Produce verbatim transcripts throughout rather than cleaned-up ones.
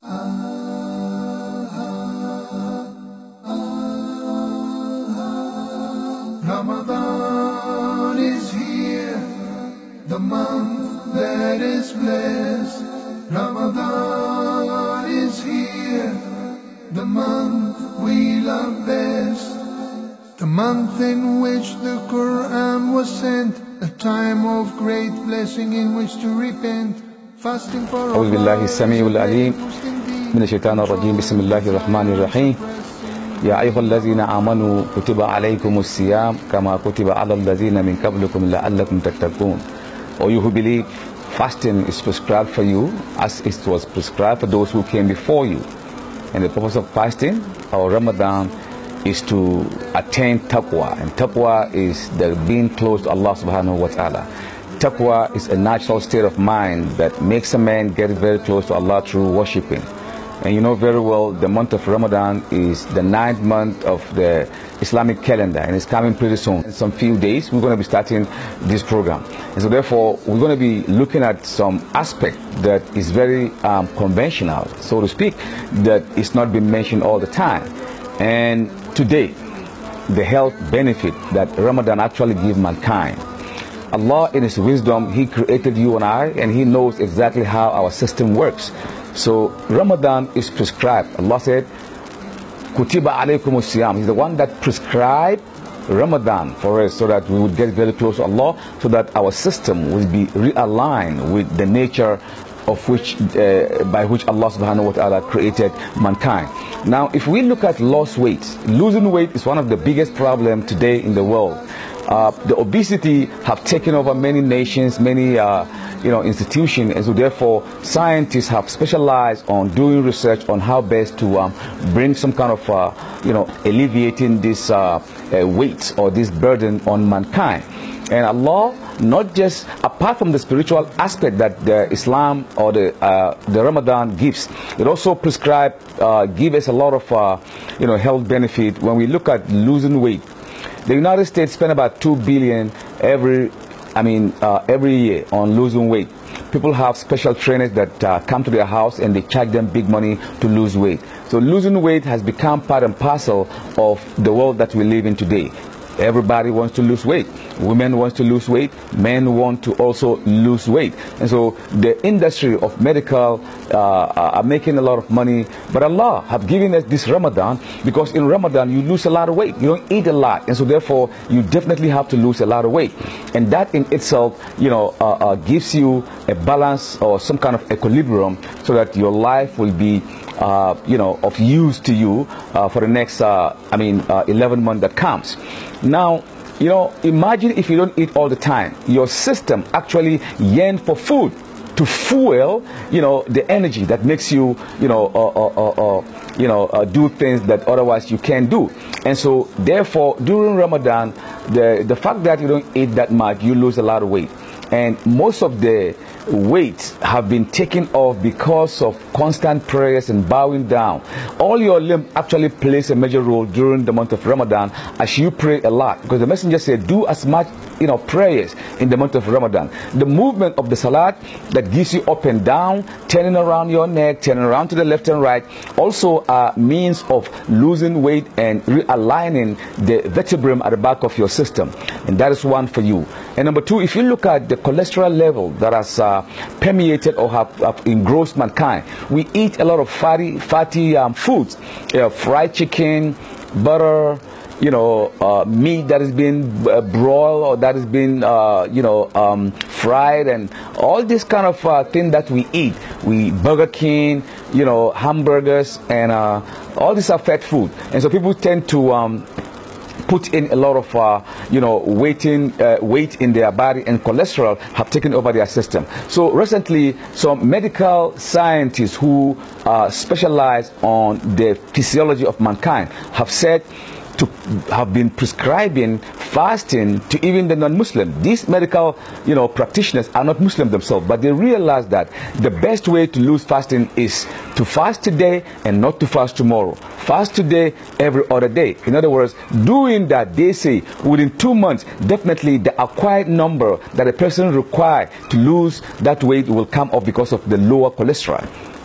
Ramadan is here, the month that is blessed. Ramadan is here, the month we love best. The month in which the Quran was sent, a time of great blessing in which to repent. Fasting for Allah. أعوذ بالله السميع العليم من الشيطان الرجيم. بسم الله الرحمن الرحيم. يا أيها الذين آمنوا كتب عليكم الصيام كما كتب على الذين من قبلكم لعلكم تتقون. Or you who believe, fasting is prescribed for you as it was prescribed for those who came before you. And the purpose of fasting or Ramadan is to attain taqwa, and taqwa is the being close to Allah subhanahu wa ta'ala. Taqwa is a natural state of mind that makes a man get very close to Allah through worshipping. And you know very well the month of Ramadan is the ninth month of the Islamic calendar, and it's coming pretty soon. In some few days we're going to be starting this program, and so therefore we're going to be looking at some aspect that is very um, conventional, so to speak, that is not being mentioned all the time. And today, the health benefit that Ramadan actually gives mankind. Allah in His wisdom, He created you and I, and He knows exactly how our system works. So Ramadan is prescribed. Allah said, Kutiba alaykum as-siyam. He's the one that prescribed Ramadan for us so that we would get very close to Allah, so that our system will be realigned with the nature of which, uh, by which Allah subhanahu wa ta'ala created mankind. Now, if we look at lost weight, losing weight is one of the biggest problems today in the world. Uh, the obesity have taken over many nations, many uh, you know, institutions, and so therefore scientists have specialized on doing research on how best to um, bring some kind of uh, you know, alleviating this uh, uh, weight or this burden on mankind. And Allah, not just apart from the spiritual aspect that the Islam or the uh, the Ramadan gives, it also prescribe uh, give us a lot of uh, you know, health benefit. When we look at losing weight, the United States spend about two billion every I mean uh, every year on losing weight. People have special trainers that uh, come to their house and they charge them big money to lose weight. So losing weight has become part and parcel of the world that we live in today. Everybody wants to lose weight. Women want to lose weight. Men want to also lose weight. And so the industry of medical uh, are making a lot of money. But Allah have given us this Ramadan, because in Ramadan you lose a lot of weight. You don't eat a lot. And so therefore you definitely have to lose a lot of weight. And that in itself, you know, uh, uh, gives you a balance or some kind of equilibrium so that your life will be Uh, you know, of use to you uh, for the next, uh, I mean, uh, eleven months that comes. Now, you know, imagine if you don't eat all the time, your system actually yearns for food to fuel, you know, the energy that makes you, you know, uh, uh, uh, uh, you know, uh, do things that otherwise you can't do. And so, therefore, during Ramadan, the the fact that you don't eat that much, you lose a lot of weight. And most of the weights have been taken off because of constant prayers and bowing down. All your limbs actually plays a major role during the month of Ramadan as you pray a lot, because the messenger said, do as much, you know, prayers in the month of Ramadan. The movement of the salat that gives you up and down, turning around your neck, turning around to the left and right, also a means of losing weight and realigning the vertebrae at the back of your system. And that is one for you. And number two, if you look at the cholesterol level that has uh, permeated or have, have engrossed mankind, we eat a lot of fatty, fatty um, foods, uh, fried chicken, butter, you know, uh, meat that has been uh, broiled or that has been, uh, you know, um, fried, and all this kind of uh, thing that we eat. We Burger King, you know, hamburgers, and uh, all these are fat food. And so people tend to um, put in a lot of, uh, you know, weighting, uh, weight in their body, and cholesterol have taken over their system. So recently, some medical scientists who uh, specialize on the physiology of mankind have said to have been prescribing fasting to even the non-Muslim. These medical, you know, practitioners are not Muslim themselves, but they realize that the best way to lose fasting is to fast today and not to fast tomorrow. Fast today, every other day. In other words, doing that, they say, within two months, definitely the acquired number that a person requires to lose that weight will come up because of the lower cholesterol.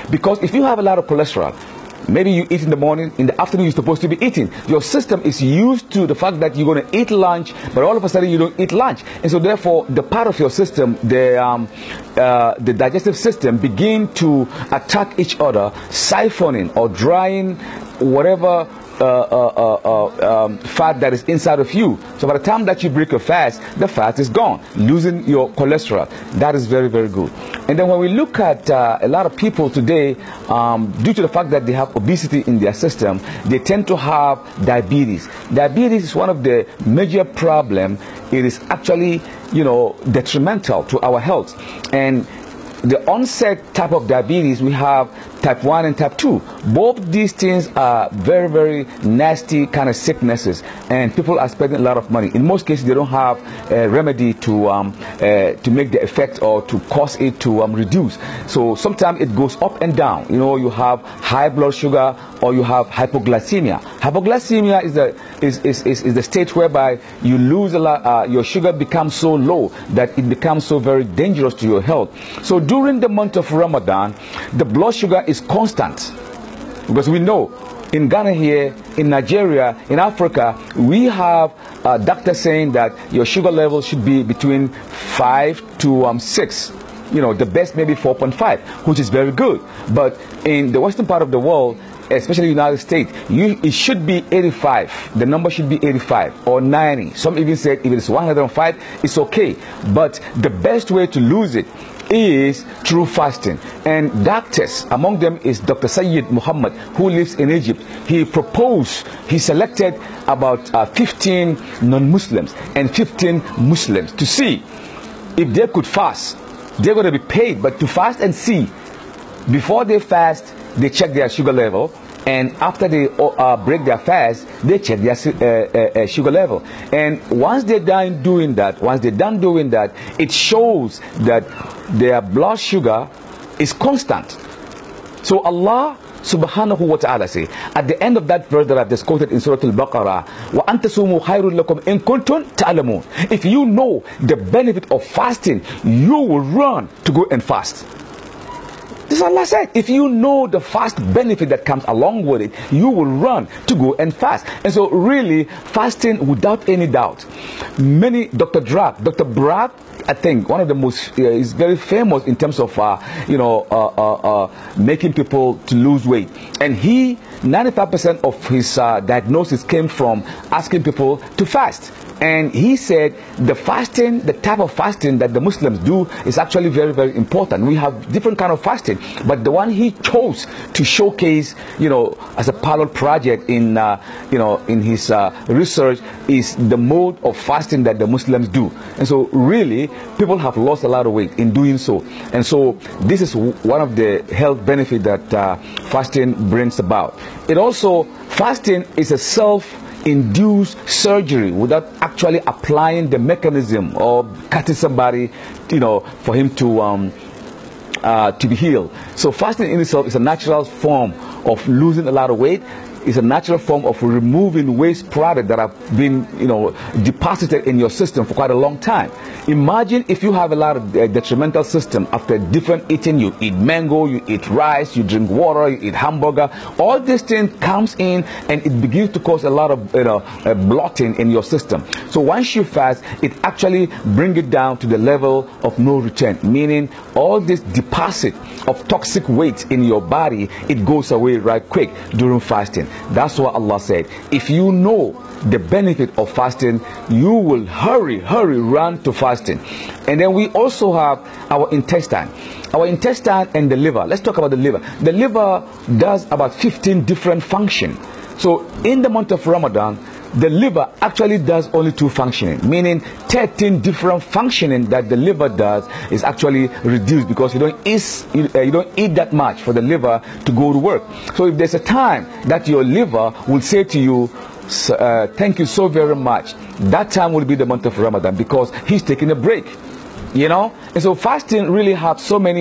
Because if you have a lot of cholesterol, maybe you eat in the morning, in the afternoon you're supposed to be eating. Your system is used to the fact that you're going to eat lunch, but all of a sudden you don't eat lunch. And so therefore, the part of your system, the, um, uh, the digestive system, begin to attack each other, siphoning or drying whatever Uh, uh, uh, uh, um, fat that is inside of you. So by the time that you break a fast, the fat is gone, losing your cholesterol. That is very, very good. And then when we look at uh, a lot of people today, um, due to the fact that they have obesity in their system, they tend to have diabetes. Diabetes is one of the major problems. It is actually, you know, detrimental to our health. And the onset type of diabetes, we have type one and type two. Both these things are very, very nasty kind of sicknesses, and people are spending a lot of money. In most cases, they don't have a remedy to um, uh, to make the effect or to cause it to um, reduce. So sometimes it goes up and down. You know, you have high blood sugar or you have hypoglycemia. Hypoglycemia is the is is, is, is the state whereby you lose a lot. Uh, your sugar becomes so low that it becomes so very dangerous to your health. So during the month of Ramadan, the blood sugar is constant, because we know in Ghana here, in Nigeria, in Africa, we have a doctor saying that your sugar level should be between five to um, six. You know, the best maybe four point five, which is very good. But in the western part of the world, especially the United States, you, it should be eighty-five. The number should be eighty-five or ninety. Some even said if it's one hundred five, it's okay. But the best way to lose it is through fasting. And doctors, among them is Doctor Sayyid Muhammad, who lives in Egypt. He proposed, he selected about uh, fifteen non-Muslims and fifteen Muslims to see if they could fast. They're going to be paid, but to fast and see. Before they fast, they check their sugar level, and after they uh, break their fast, they check their uh, uh, sugar level. And once they're done doing that, once they're done doing that, it shows that their blood sugar is constant. So Allah subhanahu wa ta'ala say, at the end of that verse that I've just quoted in Surah Al-Baqarah, وَأَن تَصُومُوا خَيْرٌ لَكُمْ إِن كُنتُمْ تَعْلَمُونَ. If you know the benefit of fasting, you will run to go and fast. This is what Allah said. If you know the fast benefit that comes along with it, you will run to go and fast. And so really, fasting without any doubt. Many, Doctor Drake, Doctor Bragg, I think one of the most, uh, is very famous in terms of, uh, you know, uh, uh, uh, making people to lose weight. And he, ninety-five percent of his uh, diagnosis came from asking people to fast. And he said the fasting, the type of fasting that the Muslims do is actually very, very important. We have different kind of fasting, but the one he chose to showcase, you know, as a pilot project in, uh, you know, in his uh, research is the mode of fasting that the Muslims do. And so really, people have lost a lot of weight in doing so. And so this is one of the health benefits that uh, fasting brings about. It also, fasting is a self induce surgery without actually applying the mechanism or cutting somebody, you know, for him to um, uh, to be healed. So fasting in itself is a natural form of losing a lot of weight. It's a natural form of removing waste products that have been, you know, deposited in your system for quite a long time. Imagine if you have a lot of uh, detrimental system after different eating. You eat mango, you eat rice, you drink water, you eat hamburger. All these things comes in and it begins to cause a lot of, you know, uh, blotting in your system. So once you fast, it actually brings it down to the level of no return, meaning all this deposit of toxic weight in your body, it goes away right quick during fasting. That's what Allah said. If you know the benefit of fasting, you will hurry, hurry, run to fasting. And then we also have our intestine. Our intestine and the liver. Let's talk about the liver. The liver does about fifteen different functions. So in the month of Ramadan, the liver actually does only two functioning, meaning thirteen different functioning that the liver does is actually reduced because you don't eat, you, uh, you don't eat that much for the liver to go to work. So if there's a time that your liver will say to you, uh, thank you so very much, that time will be the month of Ramadan because he's taking a break. You know, and so fasting really has so many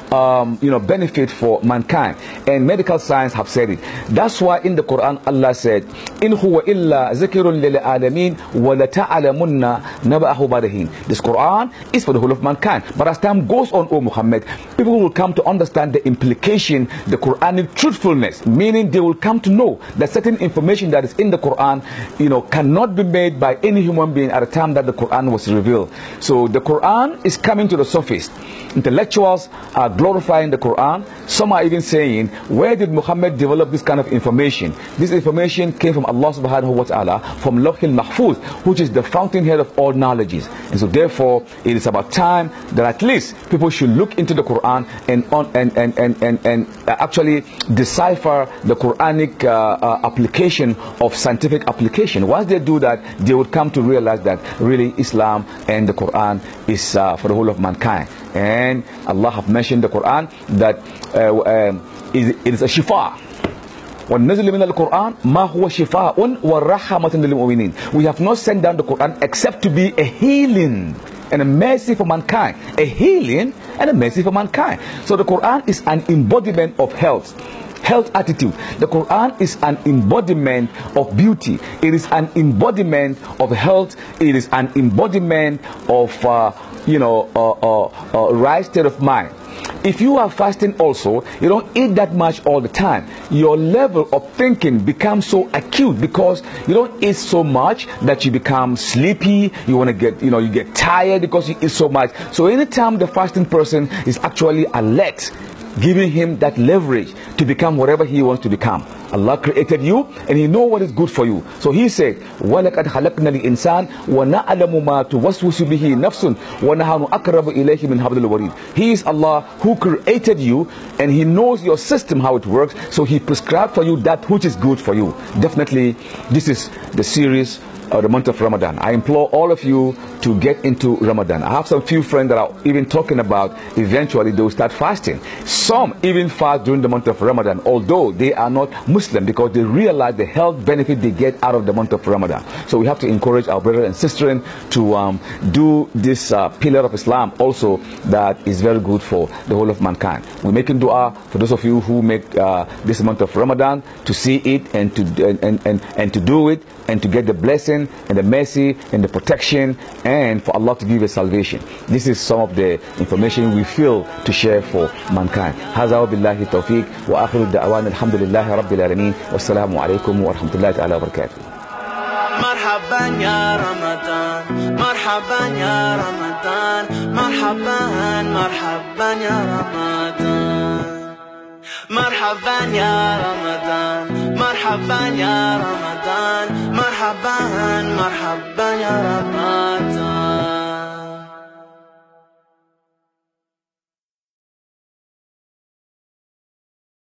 um, you know, benefit for mankind. And medical science have said it. That's why in the Quran Allah said, "In huwa illa zikrun lil alamin wa la ta'lamunna naba'ahu ba'dahin." This Quran is for the whole of mankind. But as time goes on, O Muhammad, people will come to understand the implication, the Quranic truthfulness, meaning they will come to know that certain information that is in the Quran, you know, cannot be made by any human being at the time that the Quran was revealed. So the Quran is coming to the surface. Intellectuals are glorifying the Quran. Some are even saying, where did Muhammad develop this kind of information? This information came from Allah subhanahu wa ta'ala, from Lawhil Mahfuz, which is the fountainhead of all knowledges. And so therefore, it is about time that at least people should look into the Quran and on, and, and, and, and, and actually decipher the Quranic uh, uh, application of scientific application. Once they do that, they would come to realize that really Islam and the Quran is uh, for the whole of mankind. And Allah have mentioned the Quran that uh, um, it, it is a shifa. وَالنَّزِلُ مِنَ الْقُرْآنِ مَا هُوَ شِفَاءٌ وَالرَّحْمَةٌ لِلْمُؤْمِنِينَ. We have not sent down the Quran except to be a healing and a mercy for mankind. A healing and a mercy for mankind. So the Quran is an embodiment of health. Health attitude. The Quran is an embodiment of beauty. It is an embodiment of health. It is an embodiment of uh, you know uh, uh, uh, right state of mind. If you are fasting also, you don't eat that much all the time. Your level of thinking becomes so acute because you don't eat so much that you become sleepy. You want to get, you know, you get tired because you eat so much. So anytime the fasting person is actually alert, giving him that leverage to become whatever he wants to become. Allah created you and He knows what is good for you. So He said, وَلَقَدْ خَلَقْنَا الْإِنسَانَ وَنَعْلَمُ مَا تُوَسْوِسُ بِهِ نَفْسٌ وَنَحْنُ أَقْرَبُ إِلَيْهِ مِنْ حَبْلِ الْوَرِيدِ. He is Allah who created you and He knows your system, how it works. So He prescribed for you that which is good for you. Definitely, this is the series of the month of Ramadan. I implore all of you to get into Ramadan. I have some few friends that are even talking about eventually they will start fasting. Some even fast during the month of Ramadan, although they are not Muslim, because they realize the health benefit they get out of the month of Ramadan. So we have to encourage our brothers and sisters to um, do this uh, pillar of Islam also, that is very good for the whole of mankind. We're making dua for those of you who make uh, this month of Ramadan to see it and to and, and, and, and to do it and to get the blessing and the mercy and the protection, and for Allah to give us salvation. This is some of the information we feel to share for mankind. هذا وبالله التوفيق وآخر الدعوان الحمد لله رب العالمين والسلام عليكم ورحمة الله تعالى وبركاته. مرحبا يا رمضان مرحبا يا رمضان مرحبا مرحبا يا رمضان مرحبا يا رمضان مرحبا يا رمضان مرحبا مرحبا يا رمضان.